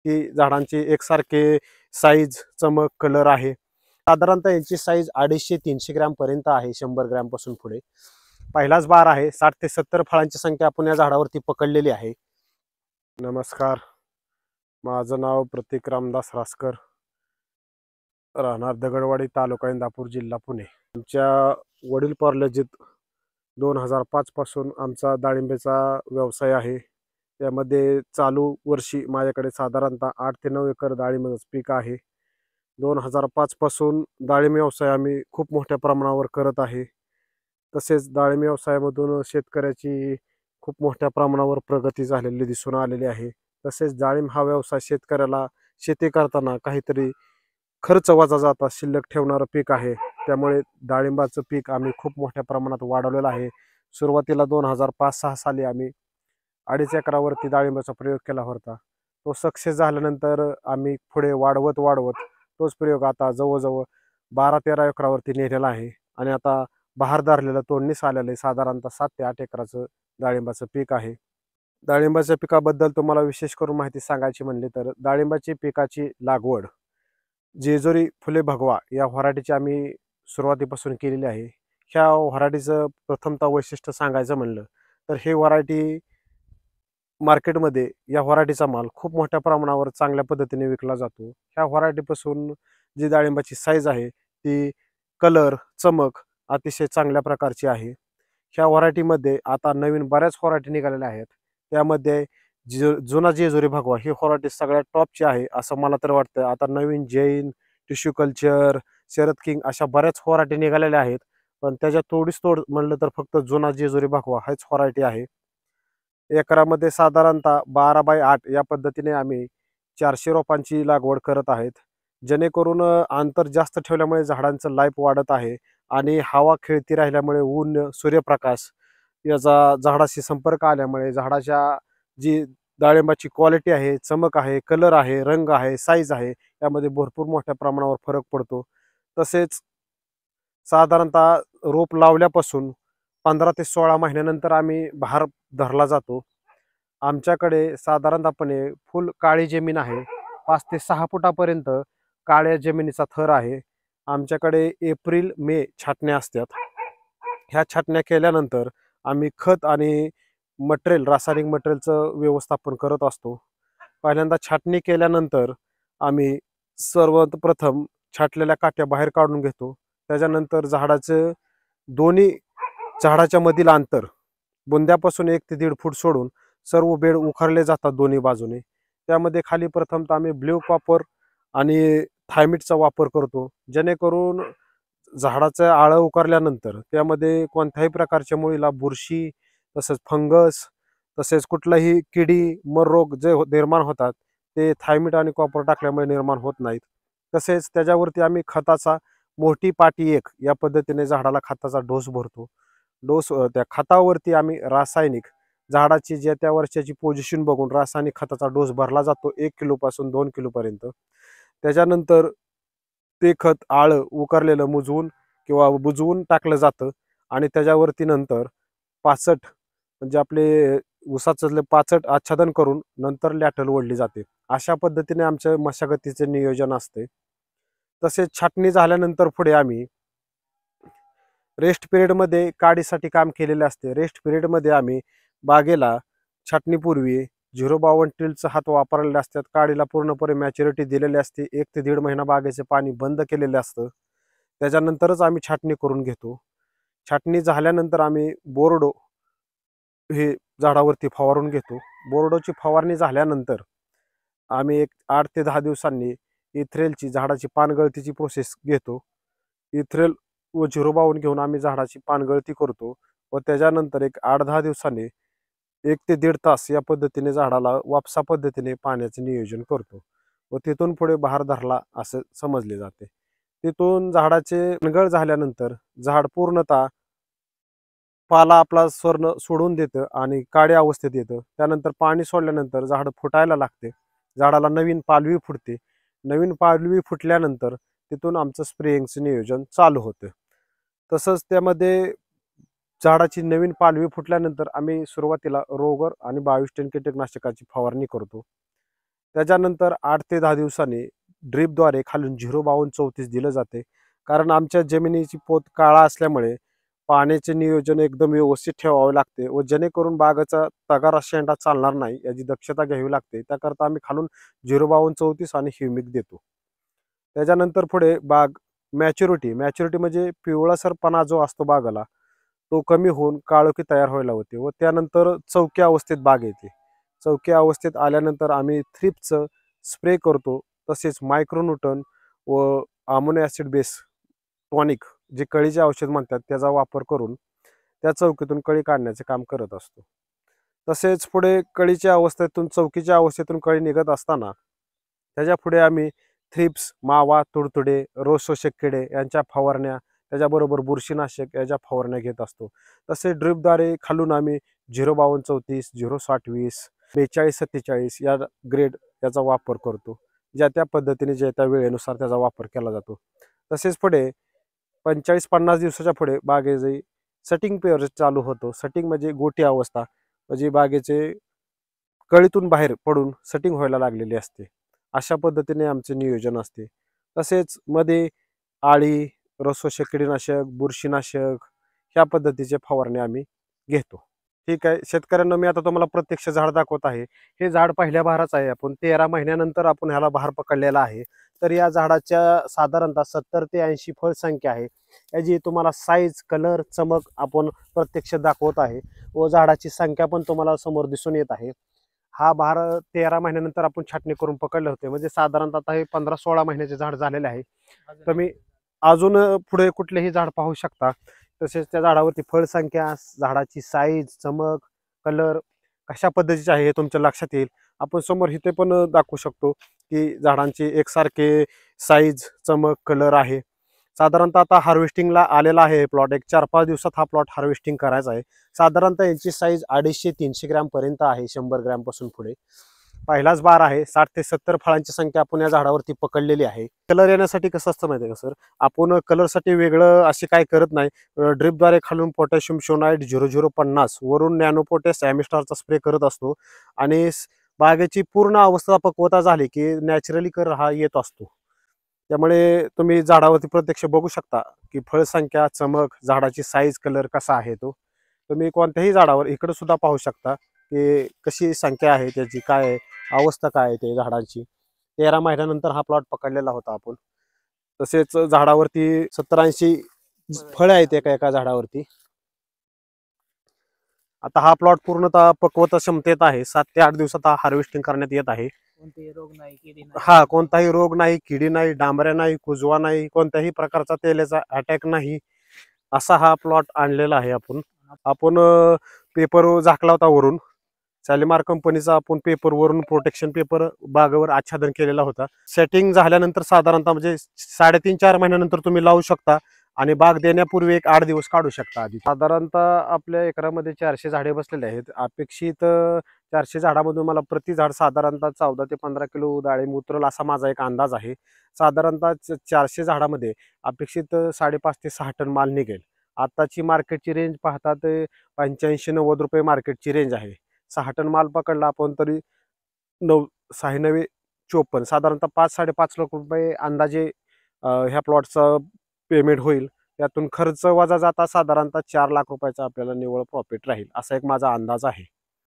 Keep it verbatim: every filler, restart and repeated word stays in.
की झाडांची एकसारखे साईज, चमक, कलर आहे. साधारणतः यांची साईज अडीचशे तीनशे ग्रॅम पर्यंत आहे, शंभर ग्रॅम पासून पुढे. पहिलाच बार आहे. साठ ते सत्तर फळांची संख्या आपण या झाडावरती पकडलेली आहे. नमस्कार, माझं नाव प्रतीक रामदास रासकर, राहणार दगडवाडी, तालुका इंदापूर, जिल्हा पुणे. आमच्या वडील पार्लजीत दोन हजार पाच पासून आमचा डाळिंबीचा व्यवसाय आहे. त्यामध्ये चालू वर्षी माझ्याकडे साधारणतः आठ ते नऊ एकर डाळिंबाचं पीक आहे. दोन हजार पाच पासून डाळिंब व्यवसाय आम्ही खूप मोठ्या प्रमाणावर करत आहे. तसेच डाळिंब व्यवसायामधून शेतकऱ्याची खूप मोठ्या प्रमाणावर प्रगती झालेली दिसून आलेली आहे. तसेच डाळिंब हा व्यवसाय शेतकऱ्याला शेती करताना काहीतरी खर्च वजा जाता शिल्लक ठेवणारं पीक आहे. त्यामुळे डाळिंबाचं पीक आम्ही खूप मोठ्या प्रमाणात वाढवलेलं आहे. सुरुवातीला दोन हजार पाच सहा साली आम्ही अडीच एकरावरती डाळिंबाचा प्रयोग केला होता. तो सक्सेस झाल्यानंतर आम्ही पुढे वाढवत वाढवत तोच प्रयोग आता जवळजवळ बारा तेरा एकरावरती नेलेला आहे. आणि आता बहार धरलेलं तोडणीस आलेलं आहे. साधारणतः सात ते आठ एकराचं डाळिंबाचं पीक आहे. डाळिंबाच्या पिकाबद्दल तुम्हाला विशेष करून माहिती सांगायची म्हणली तर, डाळिंबाची पिकाची लागवड जेजुरी फुले भगवा या व्हरायटीची आम्ही सुरुवातीपासून केलेली आहे. ह्या व्हरायटीचं प्रथमतः वैशिष्ट्य सांगायचं म्हणलं तर, हे व्हरायटी मार्केटमध्ये या व्हरायटीचा माल खूप मोठ्या प्रमाणावर चांगल्या पद्धतीने विकला जातो. ह्या व्हरायटीपासून जी डाळिंबाची साईज आहे ती कलर, चमक अतिशय चांगल्या प्रकारची आहे. ह्या व्हरायटीमध्ये आता नवीन बऱ्याच व्हरायटी निघालेल्या आहेत. त्यामध्ये ज जुना जेजुरी भगवा ही व्हरायटी सगळ्यात टॉपची आहे असं मला तर वाटतं. आता नवीन Jain, tissue culture, Sharad king अशा बऱ्याच व्हरायटी निघालेल्या आहेत. पण त्याच्यात थोडीच तोड म्हणलं तर फक्त जुना जेजुरी भगवा हाच व्हरायटी आहे. एकरामध्ये साधारणतः बारा बाय आठ या पद्धतीने आम्ही चारशे रोपांची लागवड करत आहेत. जेणेकरून अंतर जास्त ठेवल्यामुळे झाडांचं लाईफ वाढत आहे आणि हवा खेळती राहिल्यामुळे ऊन, सूर्यप्रकाश याचा झाडाशी संपर्क आल्यामुळे झाडाच्या जी डाळिंबाची क्वालिटी आहे, चमक आहे, कलर आहे, रंग आहे, साईज आहे यामध्ये भरपूर मोठ्या प्रमाणावर फरक पडतो. तसेच साधारणतः रोप लावल्यापासून पंधरा ते सोळा महिन्यानंतर आम्ही बहार धरला जातो. आमच्याकडे साधारणतःपणे फुल काळी जमीन आहे. पाच ते सहा फुटापर्यंत काळ्या जमिनीचा थर आहे. आमच्याकडे एप्रिल मे छाटण्या असतात. ह्या छाटण्या केल्यानंतर आम्ही खत आणि मटेरियल, रासायनिक मटेरियलचं व्यवस्थापन करत असतो. पहिल्यांदा छाटणी केल्यानंतर आम्ही सर्वप्रथम छाटलेल्या काट्या बाहेर काढून घेतो. त्याच्यानंतर झाडाचं दोन्ही झाडाच्या मधील अंतर बुंद्यापासून एक ते दीड फूट सोडून सर्व बेड उखारले जातात दोन्ही बाजूने. त्यामध्ये खाली प्रथमतः आम्ही ब्ल्यू कॉपर आणि थायमिटचा वापर करतो. जेणेकरून झाडाचं आळं उकारल्यानंतर त्यामध्ये कोणत्याही प्रकारच्या मुळीला बुरशी, तसेच फंगस, तसेच कुठलाही किडी, मर रोग जे निर्माण होतात ते थायमिट आणि कॉपर टाकल्यामुळे निर्माण होत नाहीत. तसेच त्याच्यावरती आम्ही खताचा मोठी पाटी एक या पद्धतीने झाडाला खताचा डोस भरतो. डोस त्या खतावरती आम्ही रासायनिक झाडाची ज्या त्या वर्षाची पोझिशन बघून रासायनिक खताचा डोस भरला जातो एक किलोपासून दोन किलोपर्यंत. त्याच्यानंतर ते खत आळं उकारलेलं मुजवून किंवा बुजवून टाकलं जातं आणि त्याच्यावरती नंतर पाचट म्हणजे आपले ऊसाचं पाचट आच्छादन करून नंतर लॅटल ओढली जाते. अशा पद्धतीने आमच्या मशागतीचे नियोजन असते. तसेच छाटणी झाल्यानंतर पुढे आम्ही रेस्ट पिरियडमध्ये काडीसाठी काम केलेले असते. रेस्ट पिरियडमध्ये आम्ही बागेला छाटणीपूर्वी झिरो बावन्न टिलचं हात वापरलेले असतात. काडीला पूर्णपणे मॅच्युरिटी दिलेली असते. एक ते दीड महिना बागेचे पाणी बंद केलेले असतं. त्याच्यानंतरच आम्ही छाटणी करून घेतो. छाटणी झाल्यानंतर आम्ही बोर्डो हे झाडावरती फवारून घेतो. बोर्डोची फवारणी झाल्यानंतर आम्ही एक आठ ते दहा दिवसांनी इथ्रेलची झाडाची पानगळतीची प्रोसेस घेतो. इथ्रेल व झिरो बावन्न घेऊन आम्ही झाडाची पानगळती करतो व त्याच्यानंतर एक आठ दहा दिवसांनी एक ते दीड तास या पद्धतीने झाडाला वापसा पद्धतीने पाण्याचे नियोजन करतो व तिथून पुढे बहार धरला असं समजले जाते. तिथून झाडाचे पानगळ झाल्यानंतर झाड पूर्णतः पाला आपला स्वर्ण सोडून देतं आणि काड्या अवस्थेत येतं. त्यानंतर पाणी सोडल्यानंतर झाड फुटायला लागते. झाडाला नवीन पालवी फुटते. नवीन पालवी फुटल्यानंतर तिथून आमचं स्प्रेइंगचं नियोजन चालू होतं. तसंच त्यामध्ये झाडाची नवीन पालवी फुटल्यानंतर आम्ही सुरुवातीला रोगर आणि बावीस टन कीटकनाशकाची फवारणी करतो. त्याच्यानंतर आठ ते दहा दिवसांनी ड्रीपद्वारे खालून झिरो बावन्न चौतीस दिलं जाते. कारण आमच्या जमिनीची पोत काळा असल्यामुळे पाण्याचे नियोजन एकदम व्यवस्थित ठेवावे लागते व जेणेकरून बागेचा तगारा शेंडा चालणार नाही याची दक्षता घ्यावी लागते. त्याकरता आम्ही खालून झिरो बावन्न चौतीस आणि ह्युमिक देतो. त्याच्यानंतर पुढे बाग मॅच्युरिटी मॅच्युरिटी म्हणजे पिवळसरपणा जो असतो बागाला तो कमी होऊन काळोखी तयार व्हायला होते व त्यानंतर चौक्या अवस्थेत बाग येते. चौक्या अवस्थेत आल्यानंतर आम्ही थ्रिप्सचं स्प्रे करतो. तसेच मायक्रोन्यूटन व अमोनो ॲसिड बेस टॉनिक जे कळीचे औषध म्हणतात त्याचा वापर करून त्या चौकीतून कळी काढण्याचे काम करत असतो. तसेच पुढे कळीच्या अवस्थेतून चौकीच्या अवस्थेतून कळी निघत असताना त्याच्या पुढे आम्ही थ्रिप्स, मावा, तुडतुडे, रोग शोषक किडे यांच्या फवारण्या, त्याच्याबरोबर बुरशीनाशक याच्या फवारण्या घेत असतो. तसेच ड्रीपद्वारे खालून आम्ही झिरो बावन्न चौतीस, झिरो साठ वीस, बेचाळीस सत्तेचाळीस या ग्रेड याचा वापर करतो. ज्या त्या पद्धतीने ज्या त्या वेळेनुसार त्याचा वापर केला जातो. तसेच पुढे पंचेचाळीस पन्नास दिवसाच्या पुढे बागेचे सटिंग पेअर चालू होतो. सटिंग म्हणजे गोटी अवस्था, म्हणजे बागेचे कळीतून बाहेर पडून सटिंग व्हायला लागलेली असते. अशा पद्धतीने आमचे नियोजन असते. तसेच मध्ये आळी, रसोशक किडीनाशक, बुरशीनाशक ह्या पद्धतीचे फवारणी आम्ही घेतो. ठीक आहे शेतकऱ्यांना, मी आता तुम्हाला प्रत्यक्ष झाड दाखवत आहे. हे झाड पहिल्या बहाराचं आहे. आपण तेरा महिन्यानंतर आपण ह्याला बहार पकडलेला आहे. तर या झाडाच्या साधारणतः सत्तर ते ऐंशी फळ संख्या आहे. याची तुम्हाला साईज, कलर, चमक आपण प्रत्यक्ष दाखवत आहे व झाडाची संख्या पण तुम्हाला समोर दिसून येत आहे. हा बहार तेरा महिन्यानंतर आपण छाटणी करून पकडले होते. म्हणजे साधारणतः आता हे पंधरा सोळा महिन्याचे झाड झालेले आहे. तुम्ही अजून पुढे कुठलेही झाड पाहू शकता. तसेच त्या झाडावरती फळ संख्या, झाडाची साईज, चमक, कलर कशा पद्धतीचे आहे हे तुमच्या लक्षात येईल. आपण समोर इथे पण दाखवू शकतो की झाडांची एकसारखे साईज, चमक, कलर आहे. साधारणतः आता हार्वेस्टिंगला आलेला आहे प्लॉट. एक चार पाच दिवसात हा प्लॉट हार्वेस्टिंग करायचा आहे. साधारणतः यांची साईज अडीचशे तीनशे ग्रॅम पर्यंत आहे. शंभर ग्रॅम पासून पुढे पहिलाच बार आहे. साठ ते सत्तर फळांची संख्या आपण या झाडावरती पकडलेली आहे. कलर येण्यासाठी कसं असतं माहिती आहे का सर, आपण कलरसाठी वेगळं असे काय करत नाही. ड्रिपद्वारे खालून पोटॅशियम शोनाइट झिरो झिरो पन्नास वरून नॅनो पोटॅश ॲमिस्टारचा स्प्रे करत असतो आणि बागेची पूर्ण अवस्था पक्वता झाली की नॅचरली कलर हा येत असतो. त्यामुळे तुम्ही झाडावरती प्रत्यक्ष बघू शकता की फळ संख्या, चमक, झाडाची साईज, कलर कसा आहे तो. तुम्ही कोणत्याही झाडावर इकडे सुद्धा पाहू शकता की कशी संख्या आहे त्याची, काय आहे अवस्था, काय आहे ते झाडांची. तेरा महिन्यानंतर हा प्लॉट पकडलेला होता आपण. तसेच झाडावरती सत्तर ऐंशी फळ आहेत एका एका झाडावरती. आता हा प्लॉट पूर्णतः पक्वता क्षमतेत आहे. सात ते आठ दिवसात हा हार्वेस्टिंग करण्यात येत आहे. कोणतेही रोग नाही, किडी नाही. हा कोणताही रोग नाही, किडी नाही, डांबऱ्या नाही, कुजवा नाही, कोणत्याही प्रकारचा तेलाचा अटॅक नाही, असा हा प्लॉट आणलेला आहे आपण. आपण पेपर झाकला होता वरून, शालिमार कंपनीचा आपण पेपर वरून प्रोटेक्शन पेपर बागेवर आच्छादन केलेला होता. सेटिंग झाल्यानंतर साधारणतः म्हणजे साडेतीन चार महिन्यानंतर तुम्ही लावू शकता आणि बाग देण्यापूर्वी एक आठ दिवस काढू शकता आधी. साधारणतः आपल्या एकरामध्ये चारशे झाडे बसलेले आहेत. अपेक्षित चारशे झाडामधून मला प्रति झाड साधारणतः चौदा ते पंधरा किलो डाळिंब उतरल असा माझा एक अंदाज आहे. साधारणतः चारशे झाडामध्ये अपेक्षित साडेपाच ते सहा टन माल निघेल. आताची मार्केटची रेंज पाहता ते पंच्याऐंशी नव्वद रुपये मार्केटची रेंज आहे. सहा टन माल पकडला आपण तरी नऊ सहा नवे चोपन्न, साधारणतः पाच साडेपाच लाख रुपये अंदाजे ह्या प्लॉटचा पेमेंट होईल. त्यातून खर्च वजा जाता साधारणतः चार लाख रुपयाचा आपल्याला निव्वळ प्रॉफिट राहील असा एक माझा अंदाज आहे.